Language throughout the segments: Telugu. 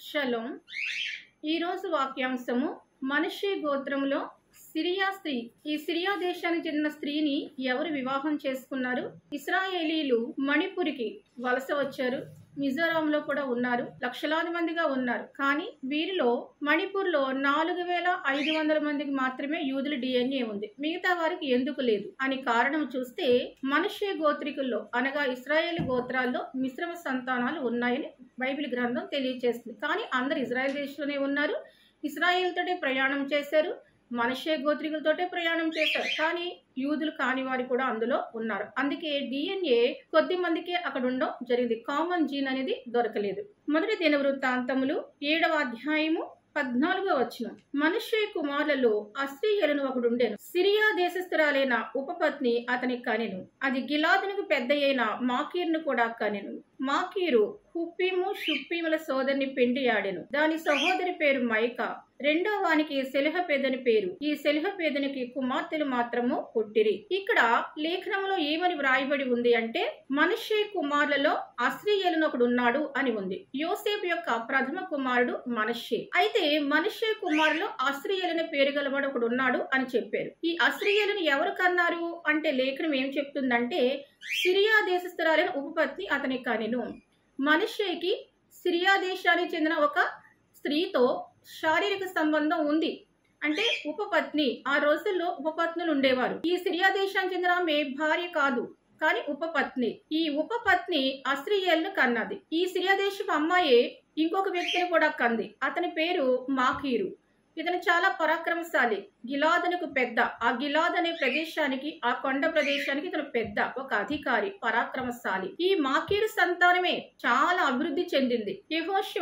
షలోం. ఈరోజు వాక్యాంశము మనష్షే గోత్రములో సిరియా స్త్రీ. ఈ సిరియా దేశానికి చెందిన స్త్రీని ఎవరు వివాహం చేసుకున్నారు? ఇశ్రాయేలీలు మణిపూర్కి వలస వచ్చారు. మిజోరాంలో కూడా ఉన్నారు. లక్షలాది మందిగా ఉన్నారు. కానీ వీరిలో మణిపూర్లో 4500 మందికి మాత్రమే యూదుల డిఎన్ఏ ఉంది. మిగతా వారికి ఎందుకు లేదు అని కారణం చూస్తే మనష్షే గోత్రికుల్లో అనగా ఇశ్రాయేల్ గోత్రాల్లో మిశ్రమ సంతానాలు ఉన్నాయని బైబిల్ గ్రంథం తెలియజేస్తుంది. కానీ అందరు ఇజ్రాయెల్ దేశంలోనే ఉన్నారు. ఇశ్రాయేల్ తోటే ప్రయాణం చేశారు. మనష్షే గోత్రికులతోటే ప్రయాణం చేశారు. కానీ యూదులు కాని వారు కూడా అందులో ఉన్నారు. అందుకే డిఎన్ఏ కొద్ది మందికే అక్కడ ఉండడం జరిగింది. కామన్ జీన్ అనేది దొరకలేదు. మొదటి దినవృత్తాంతములు 7వ అధ్యాయము 14వ వచనం. మనష్షే కుమారులలో అశ్రీయేలును ఒకడుండెను. సిరియా దేశస్థురాలైన ఉపపత్ని అతని కనెను. అది గిలాదునకు పెద్ద అయిన మాకీరును కూడా కనెను. మాకీరు హుప్పీము షుప్పీముల సోదరిని పెండియాడెను. దాని సహోదరి పేరు మైకా. రెండో వానికి సెలహపేదని పేరు. ఈ సెలహపేదనికి కుమార్తెలు మాత్రము పుట్టిరి. ఇక్కడ లేఖనంలో ఏమని వ్రాయబడి ఉంది అంటే మనష్షే కుమారులలో అశ్రీయేలును ఒకడు ఉన్నాడు అని ఉంది. యోసేపు యొక్క ప్రథమ కుమారుడు మనష్షే. అయితే మనష్షే కుమారులో అశ్రీయేలుని పేరు గలవాడు ఒకడు ఉన్నాడు అని చెప్పారు. ఈ అశ్రీయేలుని ఎవరు కన్నారు అంటే లేఖనం ఏం చెప్తుందంటే సిరియా దేశస్థురాలైన ఉపపత్ని అతని కనెను. మనష్షేకి సిరియా దేశానికి చెందిన ఒక స్త్రీతో శారీరక సంబంధం ఉంది. అంటే ఉపపత్ని. ఆ రోజుల్లో ఉపపత్నులు ఉండేవారు. ఈ సిరియా దేశానికి చెందిన ఆమె భార్య కాదు, కానీ ఉపపత్ని. ఈ ఉపపత్ని అశ్రీయేలును కన్నది. ఈ సిరియా దేశపు అమ్మాయి ఇంకొక వ్యక్తిని కూడా కంది. అతని పేరు మాకీరు. ఇతను చాలా పరాక్రమశాలి. గిలాదునకు పెద్ద. ఆ గిలాద్ అనే ప్రదేశానికి, ఆ కొండ ప్రదేశానికి ఇతను పెద్ద, ఒక అధికారి, పరాక్రమశాలి. ఈ మాకీరు సంతానమే చాలా అభివృద్ధి చెందింది. యెహోషువ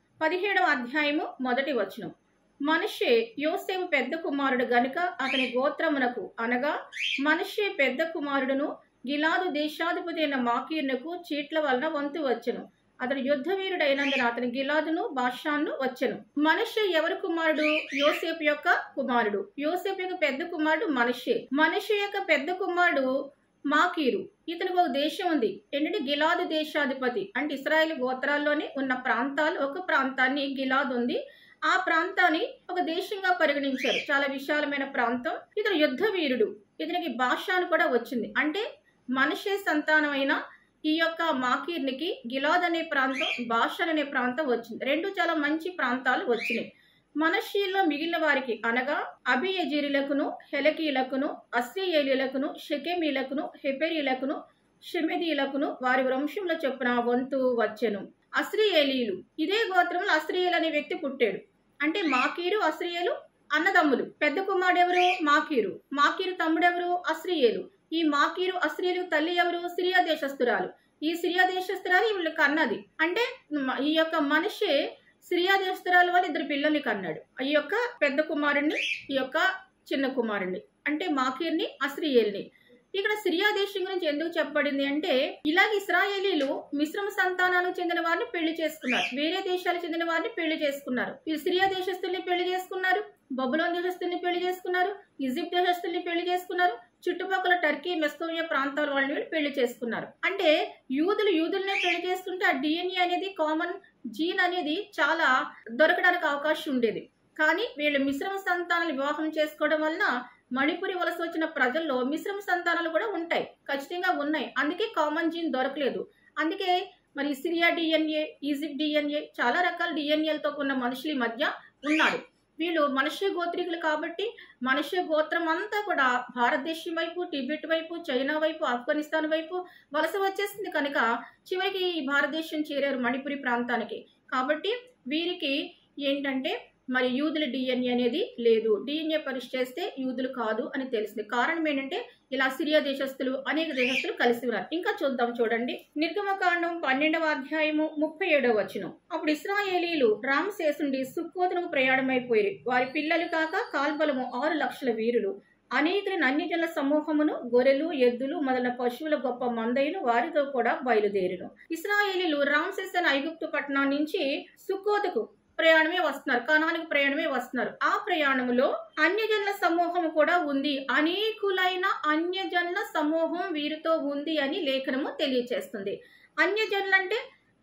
17వ అధ్యాయము 1వ వచనం. మనష్షే యోసేపు పెద్ద కుమారుడు గనుక అతని గోత్రమునకు అనగా మనష్షే పెద్ద కుమారుడును గిలాదు దేశాధిపతి అయిన మాకీరునకు చీట్ల వలన వంతు వచ్చెను. అతడు యుద్ధ వీరుడైనందున అతని గిలాదును బాషాను వచ్చెను. మనష్షే ఎవరి కుమారుడు? యోసేపు యొక్క కుమారుడు. యోసేపు యొక్క పెద్ద కుమారుడు మనష్షే. మనష్షే యొక్క పెద్ద కుమారుడు మాకీరు. ఇతనికి ఒక దేశం ఉంది. ఏంటంటే గిలాదు దేశాధిపతి. అంటే ఇశ్రాయేల్ గోత్రాల్లోనే ఉన్న ప్రాంతాలు ఒక ప్రాంతాన్ని గిలాదు ఉంది. ఆ ప్రాంతాన్ని ఒక దేశంగా పరిగణించారు. చాలా విశాలమైన ప్రాంతం. ఇతను యుద్ధ వీరుడు. ఇతనికి బాషాను కూడా వచ్చింది. అంటే మనష్షే సంతానమైన ఈ యొక్క మాకీర్నికి గిలాద్ అనే ప్రాంతం, బాషాన్ అనే ప్రాంతం వచ్చింది. రెండు చాలా మంచి ప్రాంతాలు వచ్చినాయి. మనష్షీలో మిగిలిన వారికి అనగా అబియజీరులకును, హెలకీలకును, అశ్రీయేలీలకును, షెకెమీలకును, హెపెరీలకును, షెమెదీలకును వారి వంశంలో చొప్పున వంతు వచ్చెను. అశ్రీయేలీలు. ఇదే గోత్రంలో అశ్రీయేలు అనే వ్యక్తి పుట్టాడు. అంటే మాకీరు, అశ్రీయేలు అన్నదమ్ములు. పెద్ద కుమారుడు ఎవరు? మాకీరు. మాకీరు తమ్ముడెవరు? అశ్రీయేలు. ఈ మాకీరు, అశ్రీయేలు తల్లి ఎవరు? సిరియా దేశస్థురాలు. ఈ సిరియా దేశస్థురాలు వీళ్ళకి అన్నది. అంటే ఈ యొక్క మనష్షే సిరియా దేశస్థురాల వల్ల 2 పిల్లల్ని కన్నాడు. ఈ యొక్క పెద్ద కుమారుణ్ణి, ఈ యొక్క చిన్న కుమారుణ్ణి. అంటే మాకీర్ని, అశ్రీయేల్ని. ఇక్కడ సిరియా దేశం గురించి ఎందుకు చెప్పబడింది అంటే ఇలాగ ఇశ్రాయేలీలు మిశ్రమ సంతానానికి చెందిన వారిని పెళ్లి చేసుకున్నారు. వేరే దేశాలకు చెందిన వారిని పెళ్లి చేసుకున్నారు. వీరు సిరియా దేశస్తుల్ని పెళ్లి చేసుకున్నారు, బబులోన్ దేశస్తుల్ని పెళ్లి చేసుకున్నారు, ఈజిప్ట్ దేశస్తుల్ని పెళ్లి చేసుకున్నారు, చుట్టుపక్కల టర్కీ, మెస్కోవియా ప్రాంతాల వాళ్ళని పెళ్లి చేసుకున్నారు. అంటే యూదుల్నే పెళ్లి చేసుకుంటే ఆ డిఎన్ఏ అనేది, కామన్ జీన్ అనేది చాలా దొరకడానికి అవకాశం ఉండేది. కానీ వీళ్ళు మిశ్రమ సంతానాలు వివాహం చేసుకోవడం వలన మణిపురి వలస వచ్చిన ప్రజల్లో మిశ్రమ సంతానాలు కూడా ఉంటాయి, ఖచ్చితంగా ఉన్నాయి. అందుకే కామన్ జీన్ దొరకలేదు. అందుకే మరి సిరియా డిఎన్ఏ, ఈజిప్ట్ డిఎన్ఏ, చాలా రకాల డిఎన్ఏలతో ఉన్న మనుషుల మధ్య ఉన్నారు. వీళ్ళు మనష్షే గోత్రికులు కాబట్టి మనష్షే గోత్రం అంతా కూడా భారతదేశం వైపు, టిబెట్ వైపు, చైనా వైపు, ఆఫ్ఘనిస్తాన్ వైపు వలస వచ్చేసింది. కనుక చివరికి ఈ భారతదేశం చేరారు మణిపురి ప్రాంతానికి. కాబట్టి వీరికి ఏంటంటే మరి యూదుల డిఎన్ఏ అనేది లేదు. డిఎన్ఏ పరీక్ష చేస్తే యూదులు కాదు అని తెలిసింది. కారణం ఏంటంటే ఇలా సిరియా దేశస్తులు, అనేక దేశస్తులు కలిసి ఉన్నారు. ఇంకా చూడండి. నిర్గమకాండం 12వ అధ్యాయము 37వ వచనం. అప్పుడు ఇశ్రాయేలీలు రామసేసు నుండి సుక్కోతునకు ప్రయాణమైపోయారు. వారి పిల్లలు కాక కాల్బలము 6 లక్షల వీరులు, అనేకులైన అన్యజనుల సమూహమును, గొర్రెలు, ఎద్దులు మొదలైన పశువుల గొప్ప మందయును వారితో కూడా బయలుదేరును. ఇశ్రాయేలీలు రామసేస్ అనే ఐగుప్తు పట్టణం నుంచి సుక్కోతుకు ప్రయాణమే వస్తున్నారు, కనానికి ప్రయాణమే వస్తున్నారు. ఆ ప్రయాణములో అన్యజనుల సమూహం కూడా ఉంది. అనేకులైన అన్యజనుల సమూహం వీరితో ఉంది అని లేఖనము తెలియచేస్తుంది. అన్యజనులు అంటే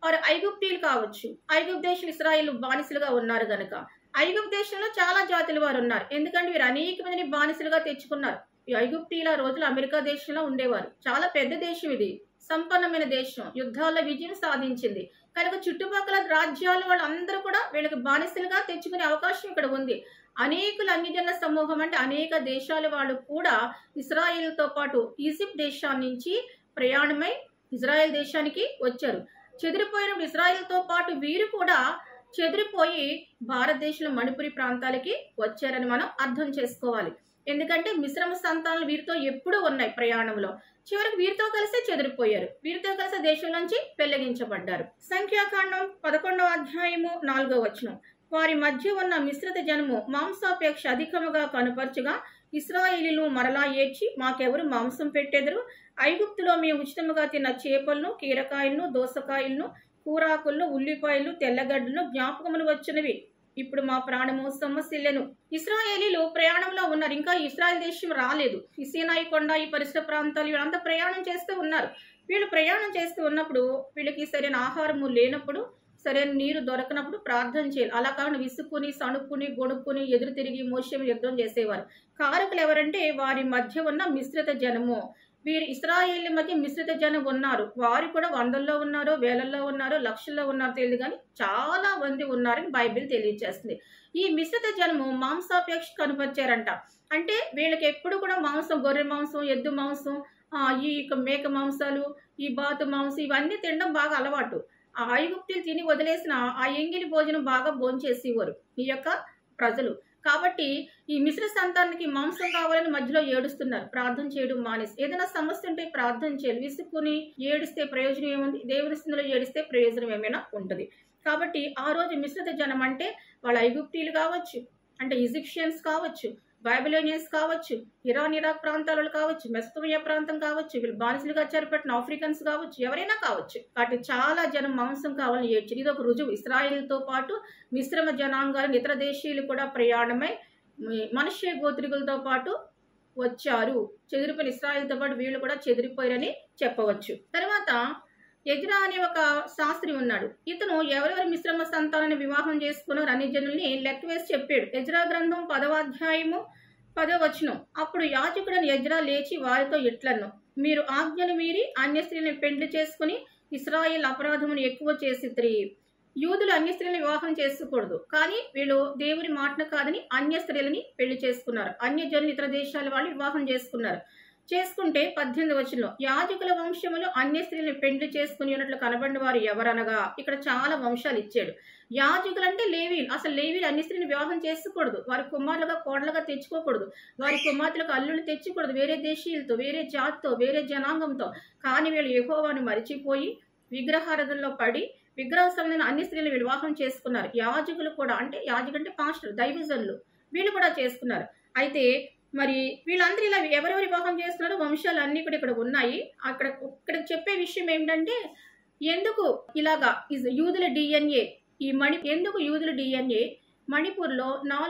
వారు ఐగుప్తీయులు కావచ్చు. ఐగుప్తు దేశం ఇశ్రాయేలు బానిసలుగా ఉన్నారు గనక. ఐగుప్తు దేశంలో చాలా జాతుల వారు ఉన్నారు. ఎందుకంటే వీరు అనేక మందిని బానిసలుగా తెచ్చుకున్నారు. ఈ ఐగుప్తీయుల రోజులు అమెరికా దేశంలో ఉండేవారు. చాలా పెద్ద దేశం ఇది. సంపన్నమైన దేశం. యుద్ధాల్లో విజయం సాధించింది. కనుక చుట్టుపక్కల రాజ్యాల వాళ్ళందరూ కూడా వీళ్ళకి బానిసలుగా తెచ్చుకునే అవకాశం ఇక్కడ ఉంది. అనేకులు అన్యజన సమూహం అంటే అనేక దేశాల వాళ్ళు కూడా ఇశ్రాయేలుతో పాటు ఈజిప్ట్ దేశాన్ని నుంచి ప్రయాణమై ఇజ్రాయెల్ దేశానికి వచ్చారు. చెదిరిపోయిన ఇజ్రాయెల్తో పాటు వీరు కూడా చెదిరిపోయి భారతదేశంలో మణిపురి ప్రాంతాలకి వచ్చారని మనం అర్థం చేసుకోవాలి. ఎందుకంటే మిశ్రమ సంతానాలు వీరితో ఎప్పుడూ ఉన్నాయి ప్రయాణంలో. చివరికి వీరితో కలిసి చెదిరిపోయారు. వీరితో కలిసి దేశం నుంచి పెళ్లగించబడ్డారు. సంఖ్యాకాండం 11వ అధ్యాయము 4వ వచనం. వారి మధ్య ఉన్న మిశ్రిత జనము మాంసాపేక్ష అధికముగా కనుపరచుగా ఇశ్రాయేలీలు మరలా ఏడ్చి మాకెవరు మాంసం పెట్టెదరు? ఐగుప్తులో మేము ఉచితముగా తిన్న చేపలను, కీరకాయలను, దోసకాయలను, కూరాకులను, ఉల్లిపాయలు, తెల్లగడ్డలను జ్ఞాపకములు వచ్చినవి. ఇప్పుడు మా ప్రాణము సమస్యలను. ఇశ్రాయేలీలు ప్రయాణంలో ఉన్నారు. ఇంకా ఇశ్రాయేల్ దేశం రాలేదు. ఈ సీనాయి కొండ, ఈ పరిసర ప్రాంతాలు వీళ్ళంతా ప్రయాణం చేస్తూ ఉన్నారు. వీళ్ళు ప్రయాణం చేస్తూ ఉన్నప్పుడు వీళ్ళకి సరైన ఆహారము లేనప్పుడు, సరైన నీరు దొరకనప్పుడు ప్రార్థన చేయాలి. అలా కాకుండా విసుక్కుని, సణుక్కుని, గొడుక్కుని, ఎదురు తిరిగి మోషే యుద్ధం చేసేవారు. కారకులు ఎవరంటే వారి మధ్య ఉన్న మిశ్రిత జనము. వీరు ఇశ్రాయేళ్ల మధ్య మిశ్రిత జనం ఉన్నారు. వారు కూడా వందల్లో ఉన్నారో, వేలల్లో ఉన్నారో, లక్షల్లో ఉన్నారో తెలియదు, కానీ చాలా మంది ఉన్నారని బైబిల్ తెలియజేస్తుంది. ఈ మిశ్రిత జనము మాంసాపేక్ష కనుపరిచారంట. అంటే వీళ్ళకి ఎప్పుడు కూడా మాంసం, గొర్రె మాంసం, ఎద్దు మాంసం, ఈ మేక మాంసాలు, ఈ బాతు మాంసం ఇవన్నీ తినడం బాగా అలవాటు. ఆ ఐగుప్తులు తిని వదిలేసిన ఆ ఎంగిలి భోజనం బాగా భోంచేసేవారు ఈ యొక్క ప్రజలు. కాబట్టి ఈ మిశ్ర సంతానానికి మాంసం కావాలని మధ్యలో ఏడుస్తున్నారు. ప్రార్థన చేయడం మానేసి, ఏదైనా సమస్య ఉంటే ప్రార్థన చేయాలి. విసుక్కుని ఏడిస్తే ప్రయోజనం ఏముంది? దేవుని స్థితిలో ఏడిస్తే ప్రయోజనం ఏమైనా ఉంటుంది. కాబట్టి ఆ రోజు మిశ్రిత జనం అంటే వాళ్ళ ఐగుప్తీయులు కావచ్చు, అంటే ఈజిప్షియన్స్ కావచ్చు, బైబిలోనియన్స్ కావచ్చు, ఇరాక్ ప్రాంతాలలో కావచ్చు, మెసోపోటామియా ప్రాంతం కావచ్చు, వీళ్ళు బానిసలుగా చేపట్టిన ఆఫ్రికన్స్ కావచ్చు, ఎవరైనా కావచ్చు. కాబట్టి చాలా జనం మాంసం కావాలని ఏడ్చారు. ఇది ఒక రుజువు. ఇశ్రాయేలుతో పాటు మిశ్రమ జనాంగాలను ఇతర దేశీయులు కూడా ప్రయాణమై మనుష్య గోత్రికులతో పాటు వచ్చారు. చెదిరిపోయిన ఇశ్రాయేలుతో పాటు వీళ్ళు కూడా చెదిరిపోయారని చెప్పవచ్చు. తర్వాత ఎజ్రా అనే ఒక శాస్త్రి ఉన్నాడు. ఇతను ఎవరెవరి మిశ్రమ సంతానాన్ని వివాహం చేసుకున్నారు అన్ని జనుల్ని లెక్క వేసి చెప్పాడు. ఎజ్రా గ్రంథం 10వ అధ్యాయము 10వ వచనం. అప్పుడు యాజకుడైన ఎజ్రా లేచి వారితో ఇట్లను, మీరు ఆజ్ఞను మీరి అన్య స్త్రీలను పెండ్లి చేసుకుని ఇశ్రాయేల్ అపరాధమును ఎక్కువ చేసిద్రి. యూదులు అన్య స్త్రీలను వివాహం చేసుకోకూడదు, కానీ వీళ్ళు దేవుని మాటను కాదని అన్య స్త్రీలని పెళ్లి చేసుకున్నారు. అన్య జనులు ఇతర దేశాల వాళ్ళు వివాహం చేసుకున్నారు. చేసుకుంటే 18వ వచనంలో యాజకుల వంశములు అన్య స్త్రీలను పెండ్లి చేసుకుని ఉన్నట్లు కనబడిన వారు ఎవరనగా, ఇక్కడ చాలా వంశాలు ఇచ్చాడు. యాజకులు అంటే లేవీలు. అసలు లేవీలు అన్య స్త్రీని వివాహం చేసుకోకూడదు. వారి కుమారులుగా కోడలుగా తెచ్చుకోకూడదు. వారి కుమార్తెలకు అల్లుళ్ళు తెచ్చుకూడదు, వేరే దేశీయులతో, వేరే జాతితో, వేరే జనాంగంతో. కానీ వీళ్ళు యెహోవాను మరిచిపోయి విగ్రహారాధనలో పడి విగ్రహ సంబంధమైన అన్ని స్త్రీలను వివాహం చేసుకున్నారు. యాజకులు కూడా, అంటే యాజకులు అంటే పాస్టర్, దైవజనులు, వీళ్ళు కూడా చేసుకున్నారు. అయితే మరి వీళ్ళందరూ ఇలా ఎవరెవరు వివాహం చేస్తున్నారో వంశాలు అన్ని కూడా ఇక్కడ ఉన్నాయి. ఇక్కడ చెప్పే విషయం ఏమిటంటే, ఎందుకు ఇలాగా యూదుల డిఎన్ఏ ఎందుకు యూదుల డిఎన్ఏ మణిపూర్లో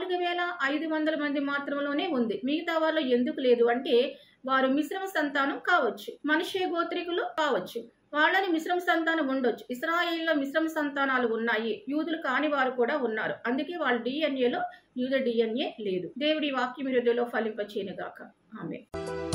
4500 మంది మాత్రంలోనే ఉంది, మిగతా వాళ్ళు ఎందుకు లేదు అంటే, వారు మిశ్రమ సంతానం కావచ్చు, మనుష్య గోత్రికులు కావచ్చు, వాళ్ళని మిశ్రమ సంతానం ఉండొచ్చు. ఇశ్రాయేల్లో మిశ్రమ సంతానాలు ఉన్నాయి, యూదులు కాని వారు కూడా ఉన్నారు. అందుకే వాళ్ళ డిఎన్ఏలో యూదుల డిఎన్ఏ లేదు. దేవుడి వాక్యం హృదయంలో ఫలింపచేయునుగాక. ఆమేన్.